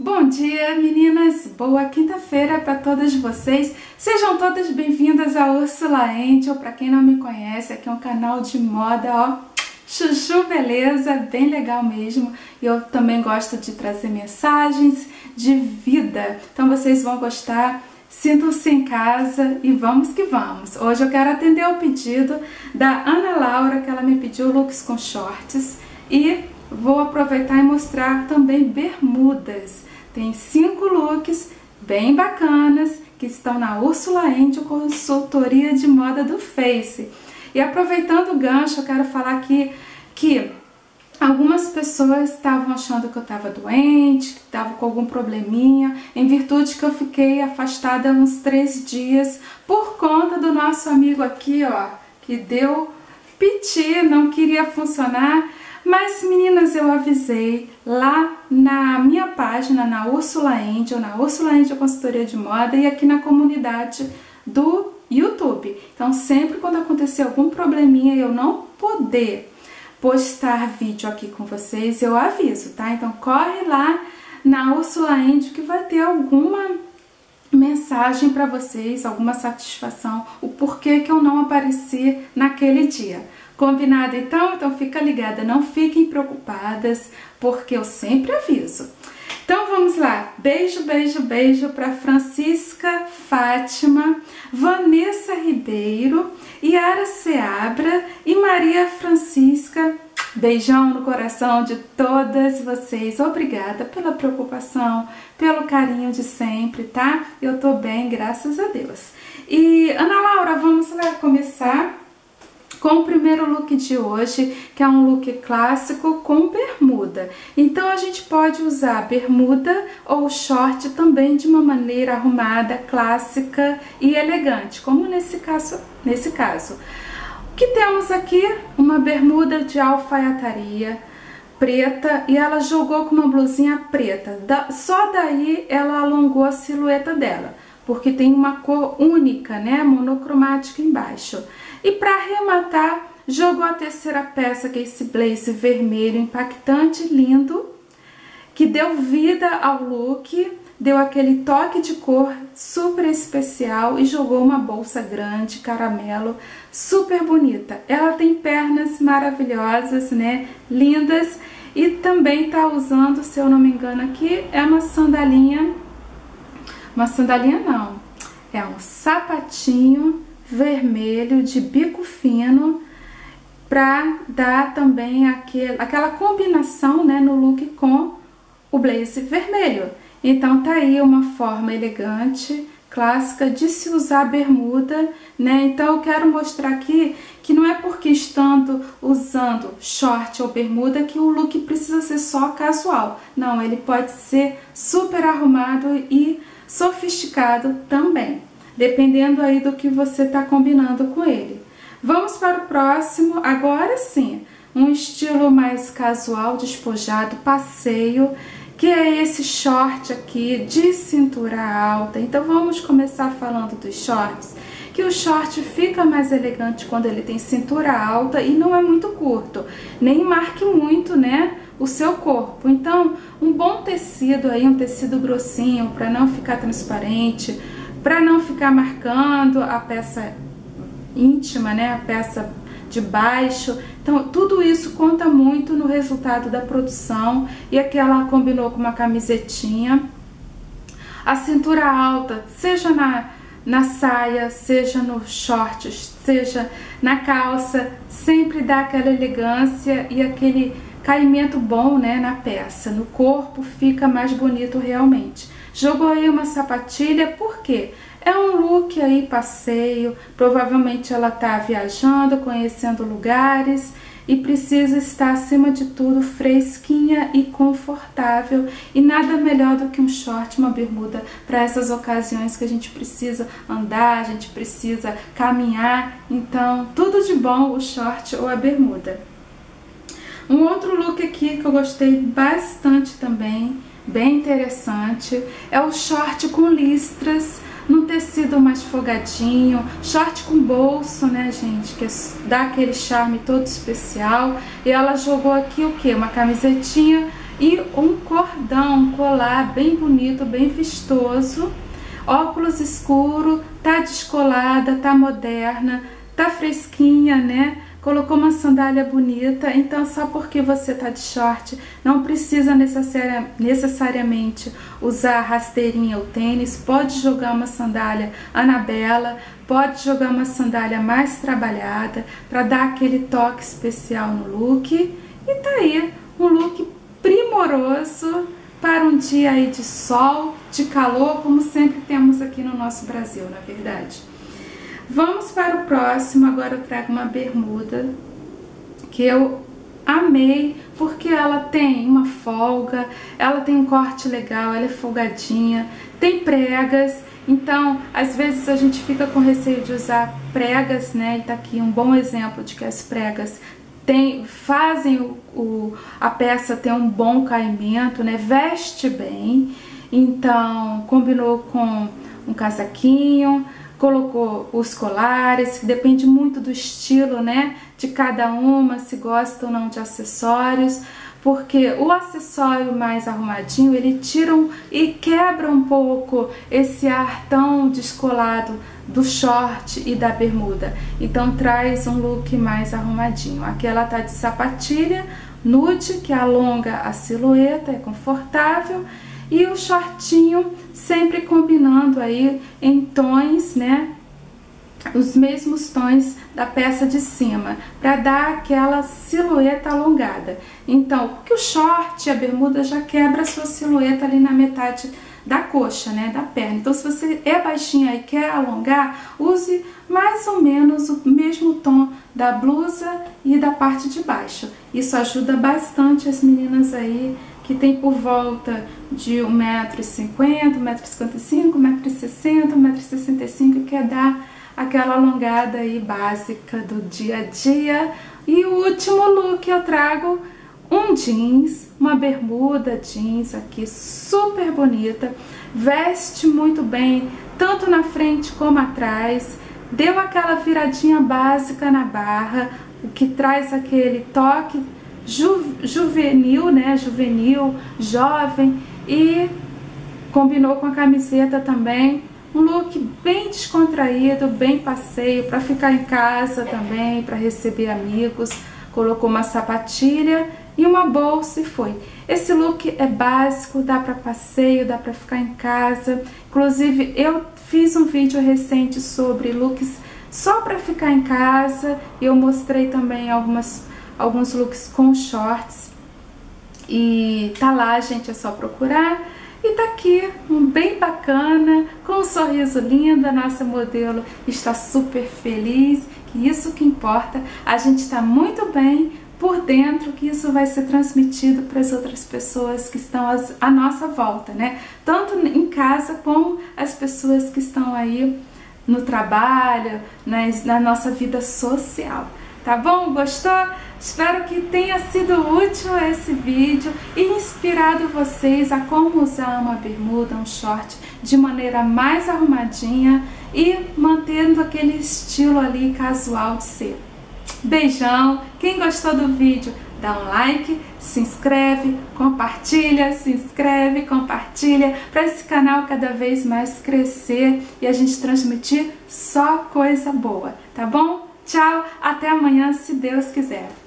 Bom dia, meninas! Boa quinta-feira para todas vocês. Sejam todas bem-vindas a Úrsula Angel. Para quem não me conhece, aqui é um canal de moda, ó, chuchu beleza, bem legal mesmo. E eu também gosto de trazer mensagens de vida, então vocês vão gostar. Sintam-se em casa e vamos que vamos. Hoje eu quero atender o pedido da Ana Laura, que ela me pediu looks com shorts, e vou aproveitar e mostrar também bermudas. Tem 5 looks bem bacanas que estão na Úrsula Angel, consultoria de moda do Face. E aproveitando o gancho, eu quero falar aqui que algumas pessoas estavam achando que eu estava doente, que estava com algum probleminha, em virtude que eu fiquei afastada uns 3 dias por conta do nosso amigo aqui, ó, que deu piti, não queria funcionar. Mas, meninas, eu avisei lá na minha página, na Úrsula Angel Consultoria de Moda, e aqui na comunidade do YouTube. Então, sempre quando acontecer algum probleminha e eu não poder postar vídeo aqui com vocês, eu aviso, tá? Então, corre lá na Úrsula Angel que vai ter alguma mensagem para vocês, alguma satisfação, o porquê que eu não apareci naquele dia. Combinado então? Então fica ligada, não fiquem preocupadas, porque eu sempre aviso. Então vamos lá, beijo, beijo, beijo para Francisca Fátima, Vanessa Ribeiro, Yara Seabra e Maria Francisca. Beijão no coração de todas vocês. Obrigada pela preocupação, pelo carinho de sempre, tá? Eu tô bem, graças a Deus. E Ana Laura, vamos lá começar com o primeiro look de hoje, que é um look clássico com bermuda. Então a gente pode usar bermuda ou short também de uma maneira arrumada, clássica e elegante, como nesse caso. O que temos aqui? Uma bermuda de alfaiataria preta, e ela jogou com uma blusinha preta. Só daí ela alongou a silhueta dela, porque tem uma cor única, né, monocromática embaixo. E para arrematar, jogou a terceira peça, que é esse blazer vermelho impactante, lindo, que deu vida ao look, deu aquele toque de cor super especial, e jogou uma bolsa grande, caramelo, super bonita. Ela tem pernas maravilhosas, né, lindas, e também tá usando, se eu não me engano aqui, é uma sandalinha não, é um sapatinho vermelho de bico fino, para dar também aquela combinação, né, no look com o blazer vermelho. Então tá aí uma forma elegante, clássica de se usar bermuda, né? Então eu quero mostrar aqui que não é porque estando usando short ou bermuda que o look precisa ser só casual. Não, ele pode ser super arrumado e sofisticado também, dependendo aí do que você está combinando com ele. Vamos para o próximo, agora sim, um estilo mais casual, despojado, passeio, que é esse short aqui de cintura alta. Então vamos começar falando dos shorts, que o short fica mais elegante quando ele tem cintura alta e não é muito curto, nem marque muito, né, o seu corpo. Então um bom tecido aí, um tecido grossinho, para não ficar transparente, para não ficar marcando a peça íntima, né, a peça de baixo. Então tudo isso conta muito no resultado da produção. E aqui ela combinou com uma camisetinha. A cintura alta, seja na saia, seja no short, seja na calça, sempre dá aquela elegância e aquele caimento bom, né, na peça. No corpo fica mais bonito realmente. Jogou aí uma sapatilha, por quê? É um look aí passeio, provavelmente ela tá viajando, conhecendo lugares e precisa estar acima de tudo fresquinha e confortável, e nada melhor do que um short, uma bermuda para essas ocasiões que a gente precisa andar, a gente precisa caminhar. Então tudo de bom o short ou a bermuda. Um outro look aqui que eu gostei bastante também, bem interessante, é o short com listras, num tecido mais folgadinho, short com bolso, né, gente, que dá aquele charme todo especial. E ela jogou aqui o que? Uma camisetinha e um cordão, um colar bem bonito, bem vistoso, óculos escuro, tá descolada, tá moderna, tá fresquinha, né? Colocou uma sandália bonita, então só porque você tá de short, não precisa necessariamente usar rasteirinha ou tênis, pode jogar uma sandália Anabela, pode jogar uma sandália mais trabalhada, para dar aquele toque especial no look, e tá aí, um look primoroso para um dia aí de sol, de calor, como sempre temos aqui no nosso Brasil, na verdade. Vamos para o próximo. Agora eu trago uma bermuda que eu amei, porque ela tem uma folga, ela tem um corte legal, ela é folgadinha, tem pregas, então às vezes a gente fica com receio de usar pregas, né? E tá aqui um bom exemplo de que as pregas fazem a peça ter um bom caimento, né? Veste bem, então combinou com um casaquinho, colocou os colares, que depende muito do estilo, né, de cada uma, se gosta ou não de acessórios, porque o acessório mais arrumadinho, ele tira e quebra um pouco esse ar tão descolado do short e da bermuda, então traz um look mais arrumadinho. Aqui ela tá de sapatilha nude, que alonga a silhueta, é confortável, e o shortinho sempre combinando aí em tons, né, os mesmos tons da peça de cima, para dar aquela silhueta alongada. Então, porque o short e a bermuda já quebra a sua silhueta ali na metade da coxa, né, da perna. Então, se você é baixinha e quer alongar, use mais ou menos o mesmo tom da blusa e da parte de baixo. Isso ajuda bastante as meninas aí que tem por volta de 1,50 m, 1,55 m, 1,60 m, 1,65 m, e quer dar aquela alongada aí básica do dia a dia. E o último look eu trago um jeans, uma bermuda jeans aqui super bonita, veste muito bem, tanto na frente como atrás, deu aquela viradinha básica na barra, o que traz aquele toque juvenil, né? Juvenil, jovem, e combinou com a camiseta também. Um look bem descontraído, bem passeio, para ficar em casa também, para receber amigos. Colocou uma sapatilha e uma bolsa e foi. Esse look é básico, dá para passeio, dá para ficar em casa. Inclusive, eu fiz um vídeo recente sobre looks só para ficar em casa. E eu mostrei também alguns looks com shorts, e tá lá, gente, é só procurar. E tá aqui, um bem bacana, com um sorriso lindo. A nossa modelo está super feliz, que isso que importa. A gente está muito bem por dentro, que isso vai ser transmitido para as outras pessoas que estão à nossa volta, né? Tanto em casa como as pessoas que estão aí no trabalho, na nossa vida social. Tá bom? Gostou? Espero que tenha sido útil esse vídeo e inspirado vocês a como usar uma bermuda, um short de maneira mais arrumadinha e mantendo aquele estilo ali casual de ser. Beijão! Quem gostou do vídeo, dá um like, se inscreve, compartilha, para esse canal cada vez mais crescer e a gente transmitir só coisa boa, tá bom? Tchau, até amanhã, se Deus quiser.